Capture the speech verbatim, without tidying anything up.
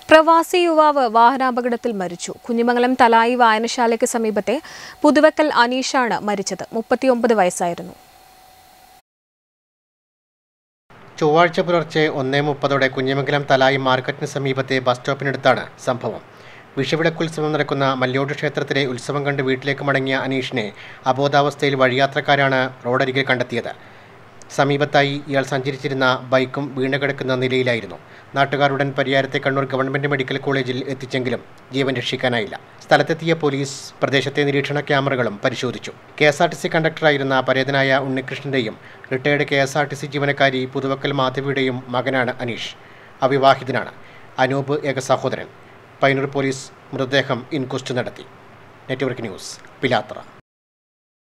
പ്രവാസി യുവാവ് വാഹനാപകടത്തിൽ മരിച്ചു. കുഞ്ഞിമംഗലം തലായി വായനശാലയ്ക്ക് സമീപത്തെ പുതുവക്കൽ അനീഷാണ് മരിച്ചത്. മുപ്പത്തിയൊമ്പത് വയസ്സായിരുന്നു. ചൊവ്വാഴ്ച പുലർച്ചെ ഒന്നേ മുപ്പതോടെ കുഞ്ഞിമംഗലം തലായി മാർക്കറ്റിന് സമീപത്തെ ബസ് സ്റ്റോപ്പിനടുത്താണ് സംഭവം. വിഷുവിളക്കുത്സവം നടക്കുന്ന മല്യോട് ക്ഷേത്രത്തിലെ ഉത്സവം കണ്ട് വീട്ടിലേക്ക് മടങ്ങിയ അനീഷിനെ അബോധാവസ്ഥയിൽ വഴിയാത്രക്കാരാണ് റോഡരികിൽ കണ്ടെത്തിയത്. സമീപത്തായി ഇയാൾ സഞ്ചരിച്ചിരുന്ന ബൈക്കും വീണുകിടക്കുന്ന നിലയിലായിരുന്നു. നാട്ടുകാർ ഉടൻ പരിയാരത്തെ കണ്ണൂർ ഗവൺമെൻറ് മെഡിക്കൽ കോളേജിൽ എത്തിച്ചെങ്കിലും ജീവൻ രക്ഷിക്കാനായില്ല. സ്ഥലത്തെത്തിയ പോലീസ് പ്രദേശത്തെ നിരീക്ഷണ ക്യാമറകളും പരിശോധിച്ചു. K S R T C കണ്ടക്ടറായിരുന്ന പരേതനായ ഉണ്ണികൃഷ്ണൻ്റെയും retired K S R T C ജീവനക്കാരി പുതുവക്കൽ മാധവിയുടെയും മകനാണ് അനീഷ്. അവിവാഹിതനാണ്. അനൂപ് ഏക സഹോദരൻ. പയ്യന്നൂർ പോലീസ് മൃതദേഹം ഇൻക്വസ്റ്റ് നടത്തി. Network news, Pilathara.